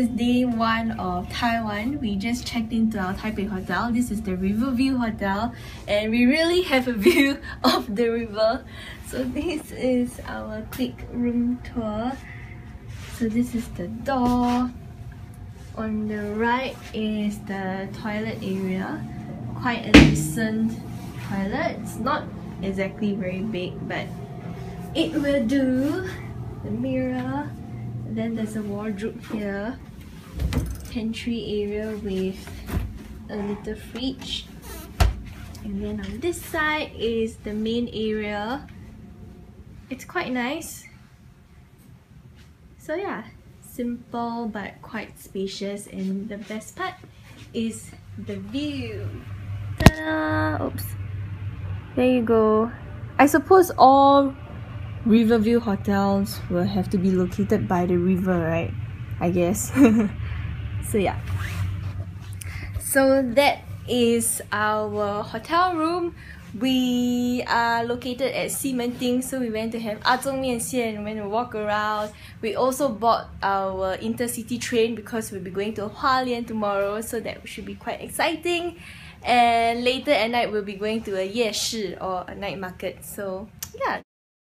is day 1 of Taiwan. We just checked into our Taipei hotel. This is the Riverview Hotel and we really have a view of the river. So this is our quick room tour. So this is the door. On the right is the toilet area. Quite a decent toilet. It's not exactly very big, but it will do. The mirror. Then there's a wardrobe here. Pantry area with a little fridge. And then on this side is the main area. It's quite nice. So yeah, simple but quite spacious, and the best part is the view. Ta-da! Oops. There you go. I suppose all Riverview hotels will have to be located by the river, right? I guess. So yeah. So that is our hotel room. We are located at Ximending, so we went to have Mian Xian, went to walk around. We also bought our intercity train because we'll be going to Hualien tomorrow, so that should be quite exciting. And later at night we'll be going to a 夜市 or a night market. So yeah.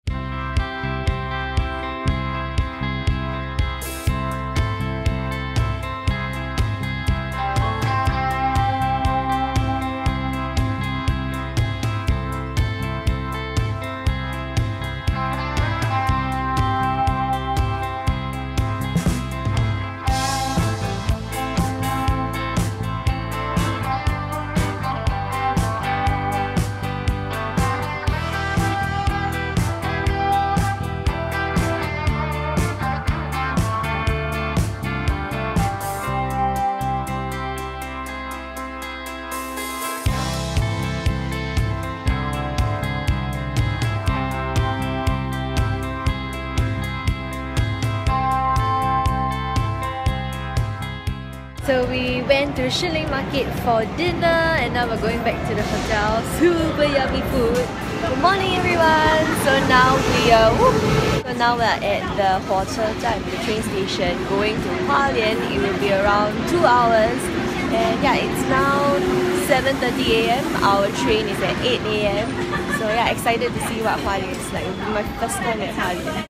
So we went to Shilling Market for dinner and now we're going back to the hotel. Super yummy food. Good morning everyone! So now we are at the Huachejian, the train station, going to Hualien. It will be around 2 hours. And yeah, it's now 7:30 AM. Our train is at 8 AM. So yeah, excited to see what Hualien is like. It will be my first time at Hualien.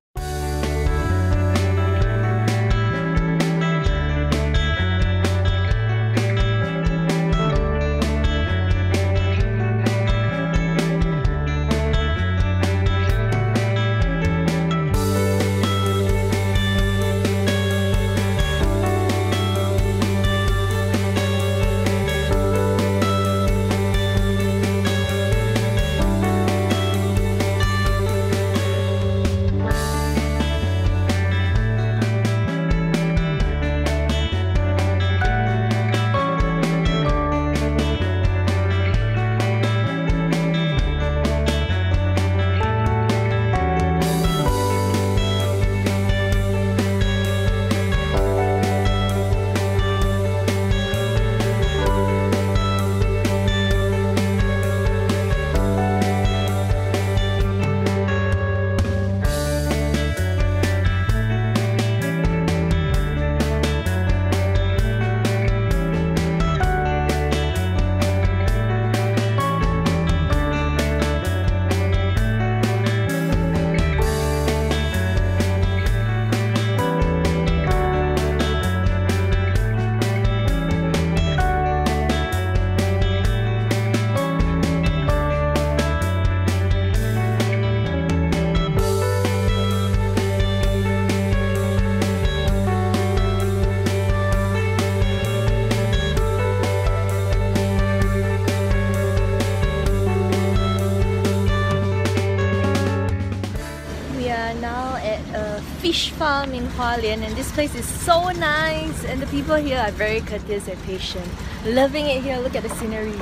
Fish farm in Hualien, and this place is so nice and the people here are very courteous and patient. Loving it here. Look at the scenery.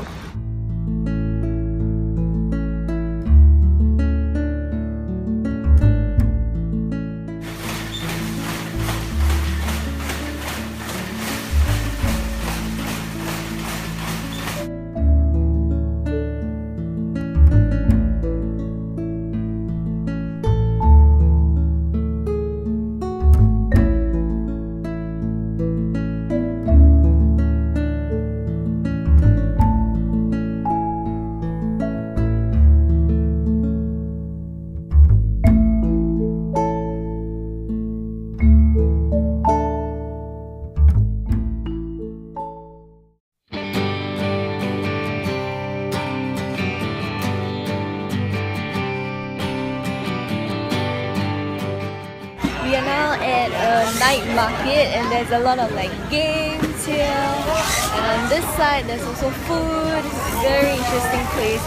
night market, and there's a lot of like games here. And on this side, there's also food. Very interesting place.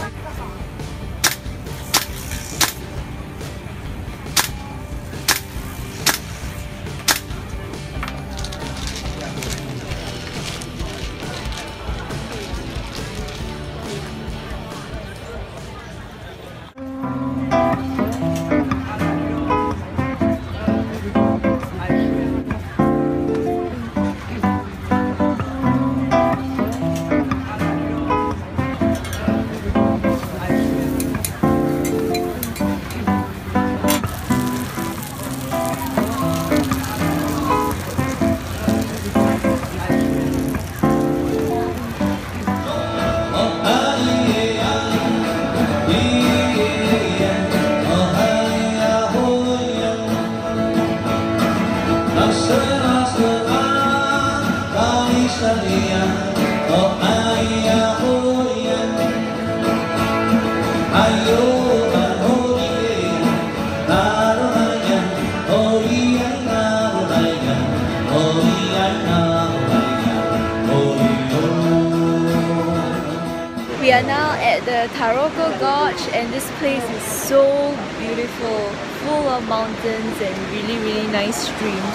We are now at the Taroko Gorge, and this place is so beautiful, full of mountains and really nice streams.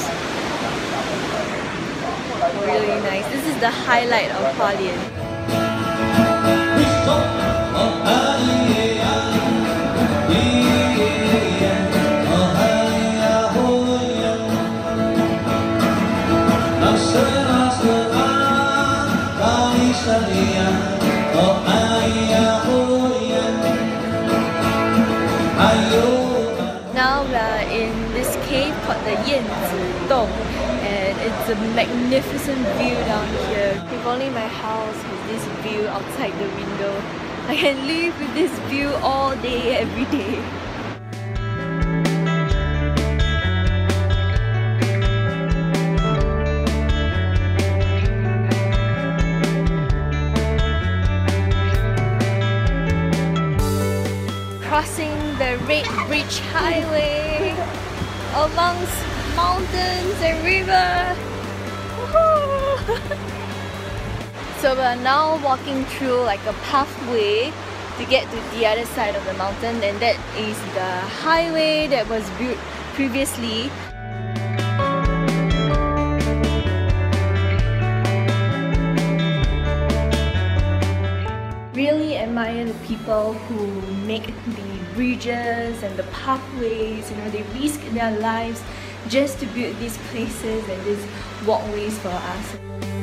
Really nice. This is the highlight of Hualien. Now we are in this cave called the Yanzi Dong, and it's a magnificent view down here. If only my house has this view outside the window, I can live with this view all day, every day. Crossing the Red Bridge Highway amongst mountains and river. So we're now walking through like a pathway to get to the other side of the mountain, and that is the highway that was built previously. Really admire the people who make the bridges and the pathways. You know, they risk their lives just to build these places and these walkways for us.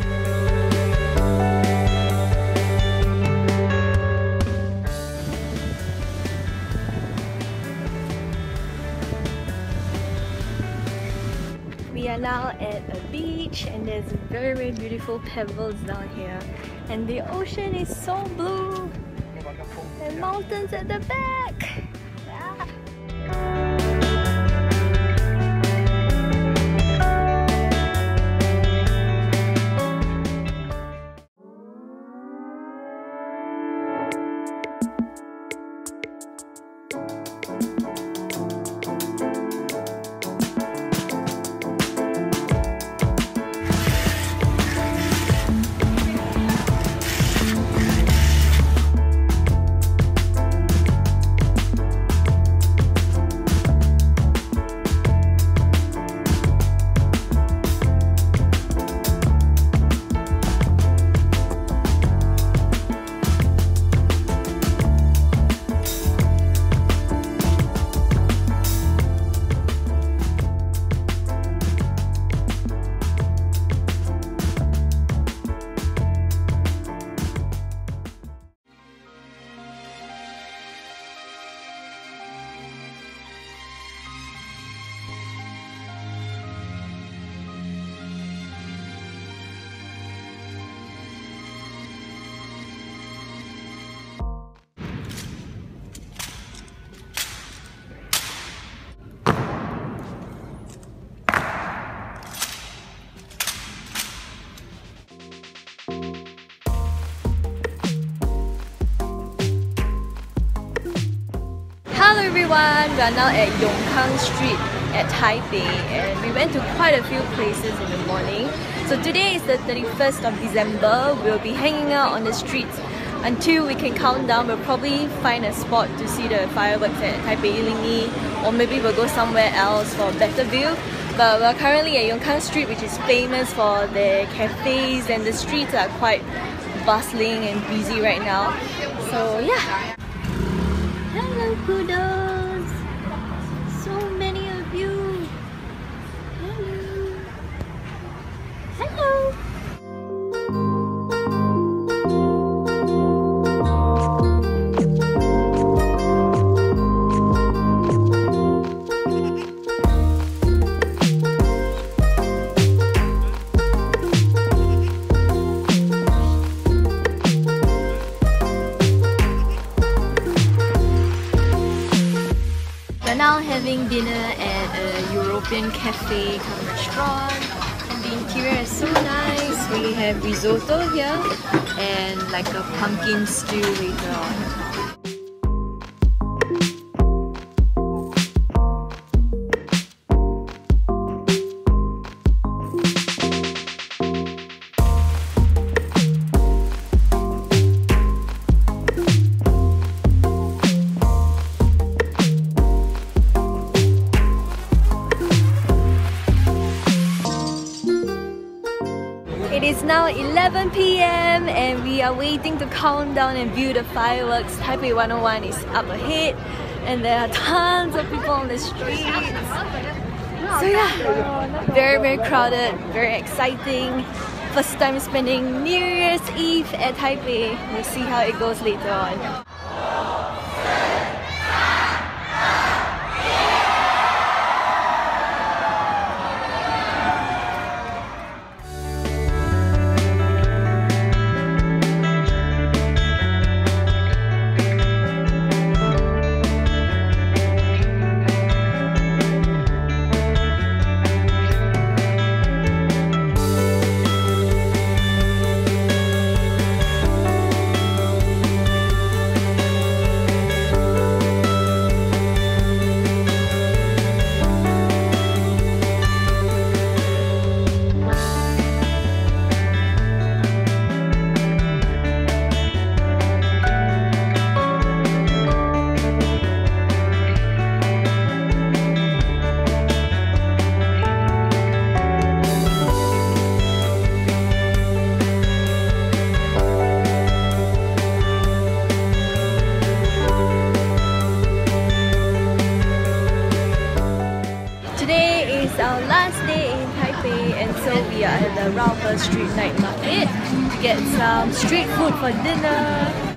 We are now at a beach, and there's very beautiful pebbles down here, and the ocean is so blue and mountains at the back. Hello everyone, we are now at Yongkang Street, at Taipei, and we went to quite a few places in the morning. So today is the 31st of December. We'll be hanging out on the streets until we can count down. We'll probably find a spot to see the fireworks at Taipei Lingi, or maybe we'll go somewhere else for a better view. But we're currently at Yongkang Street, which is famous for their cafes, and the streets are quite bustling and busy right now. So yeah. Hello poodles! So many of you! Hello! Hello! Now having dinner at a European cafe come restaurant, and the interior is so nice. We have risotto here and like a pumpkin stew later on. It is now 11 PM and we are waiting to count down and view the fireworks. Taipei 101 is up ahead and there are tons of people on the streets. So yeah, very crowded, very exciting. First time spending New Year's Eve at Taipei. We'll see how it goes later on. Today is our last day in Taipei, and so we are at the Raohe Street Night Market to get some street food for dinner.